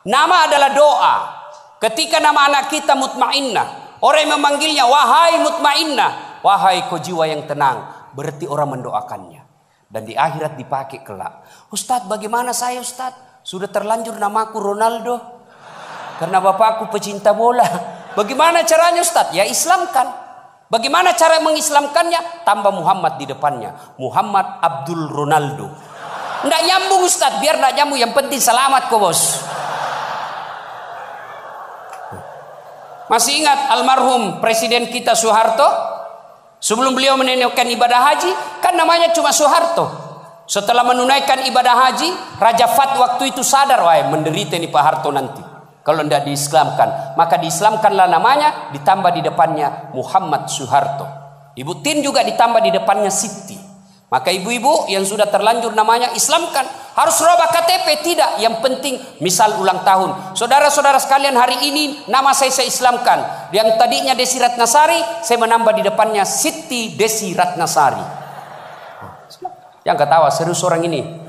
Nama adalah doa. Ketika nama anak kita Mutmainnah, orang yang memanggilnya wahai Mutmainnah, wahai kau jiwa yang tenang, berarti orang mendoakannya. Dan di akhirat dipakai kelak. Ustadz, bagaimana saya Ustadz? Sudah terlanjur namaku Ronaldo karena bapakku pecinta bola. Bagaimana caranya Ustadz? Ya Islamkan. Bagaimana cara mengislamkannya? Tambah Muhammad di depannya. Muhammad Abdul Ronaldo. Nggak nyambung Ustadz, biar nggak nyambung. Yang penting selamat kok bos. Masih ingat almarhum Presiden kita Soeharto? Sebelum beliau menunaikan ibadah haji, kan namanya cuma Soeharto. Setelah menunaikan ibadah haji, Raja Fat waktu itu sadar, wah menderita ini Pak Harto nanti kalau tidak diislamkan. Maka diislamkanlah namanya, ditambah di depannya Muhammad Soeharto. Ibu Tin juga ditambah di depannya Siti. Maka ibu-ibu yang sudah terlanjur namanya islamkan. Harus rubah KTP? Tidak. Yang penting misal ulang tahun. Saudara-saudara sekalian, hari ini nama saya islamkan. Yang tadinya Desi Ratnasari, saya menambah di depannya Siti Desi Ratnasari. Yang ketawa serius orang ini.